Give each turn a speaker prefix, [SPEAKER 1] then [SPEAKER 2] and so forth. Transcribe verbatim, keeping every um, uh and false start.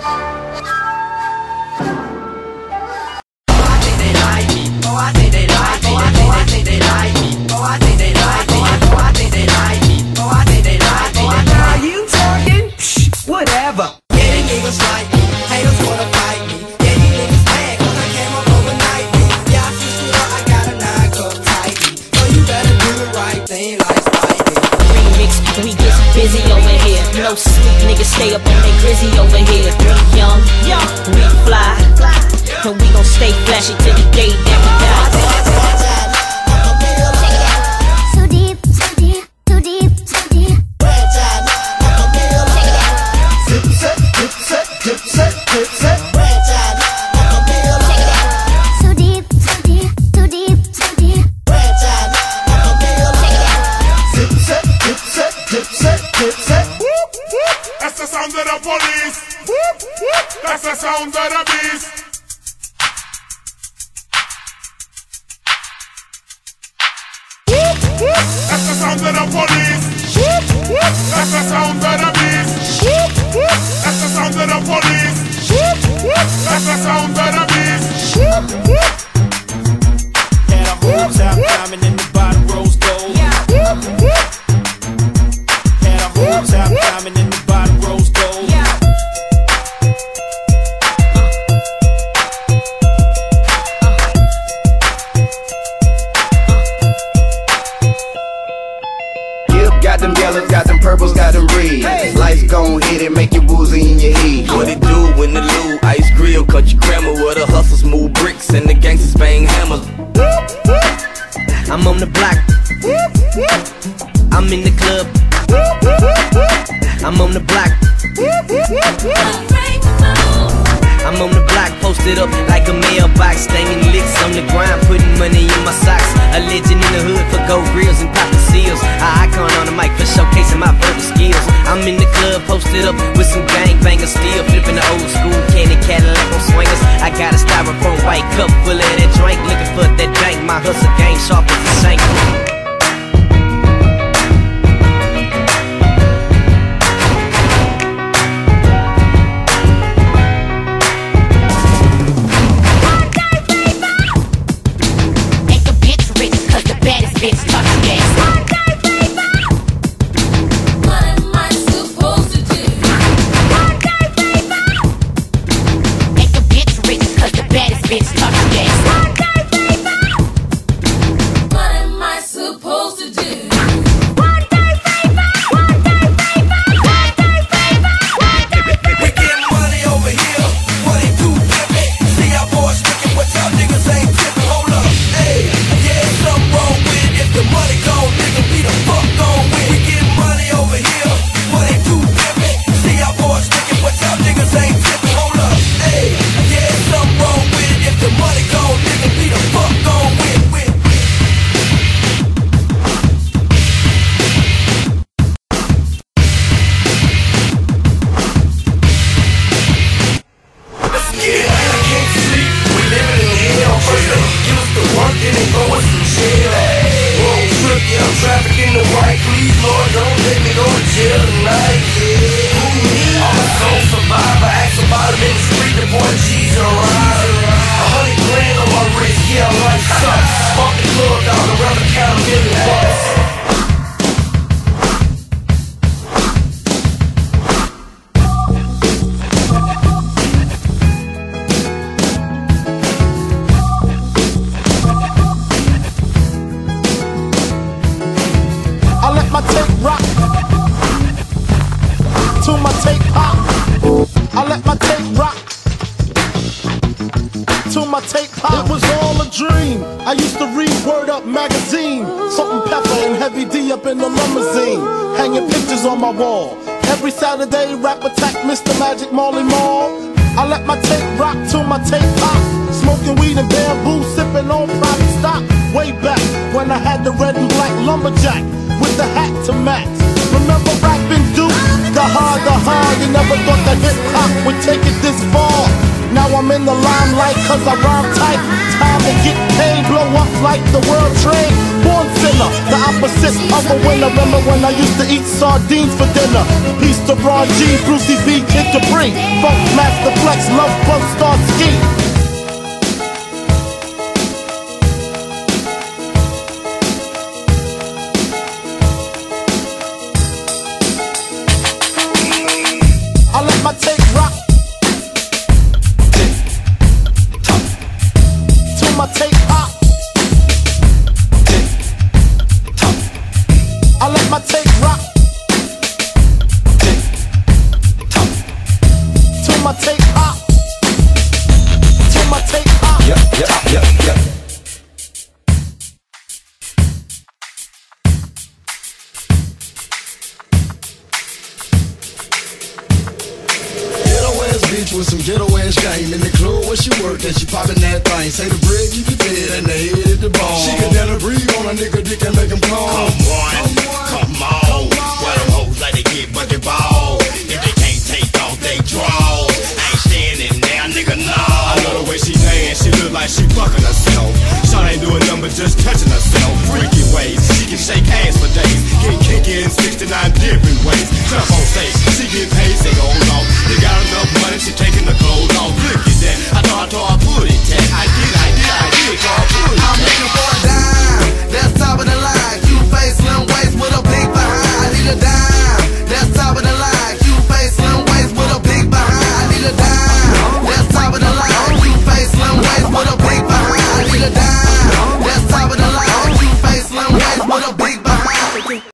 [SPEAKER 1] No sleep, niggas stay up on they grizzy over here. We young, we fly, and we gon' stay flashy till the day that we die.
[SPEAKER 2] Too deep, too deep, too deep, too deep. Dip set, dip set, dip set, dip set. Too deep, too deep, too deep, too deep. Dip set, dip set, dip set, dip set.
[SPEAKER 3] That's the sound of the police. That's the sound of the beast. That's the sound of the police. That's the sound of the beast. That's the sound of the police. That's the sound of the beast.
[SPEAKER 4] Had a whole top diamond in the bottom rose gold. Had a whole top diamond in the bottom rose gold.
[SPEAKER 5] Got them yellows, got them purples, got them reds. Hey. Life's gon' hit it, make you woozy in your head.
[SPEAKER 6] What it do when the Lou ice grill, country grammar, where the hustlers move bricks and the gangsters bang hammers.
[SPEAKER 1] I'm on the block, I'm in the club, I'm on the block, I'm on the block, posted up like a mailbox, staying licks on the grind, putting money in my socks. A legend in the hood for gold grills and poppin' seals. A icon on the mic for showcasing my verbal skills. I'm in the club, posted up with some gangbangers, still flipping the old school candy Cadillac on swingers. I got a styrofoam white cup full of that drink, looking for that dank. My hustle game sharp as a shank.
[SPEAKER 7] Cause I rhyme tight, time to get paid, blow up like the world trade. Born sick, sinner, the opposite of a winner. Remember when I used to eat sardines for dinner? Peace to Ron G, Brucey B, Kid Capri, Funk Master Flex, Love Bug, Star Ski. I let my tape rock till my tape pop. I let my tape rock till my tape pop. Till my tape pop.
[SPEAKER 5] Yep, yep, yep, yep.
[SPEAKER 8] Bitch with some ghetto ass game in the club where she work and she poppin' that thing. Say the bread keep you fed and the head at the bone. She can down and breathe on a nigga dick and make him come.
[SPEAKER 9] Come on, come on. Why them hoes like they get bucket ball? If they can't take off they draws, I ain't standing there, nigga, no.
[SPEAKER 8] I know the way she dance, she look like she fucking herself. Shot ain't doing nothing but just touching herself. Freaky ways, she can shake ass for days. Get kinky in sixty-nine different ways. Jump on stage, she get paid, say goes off. They got enough money, she taking the clothes off. Look at that, I thought I told her I put it, Tat. I did.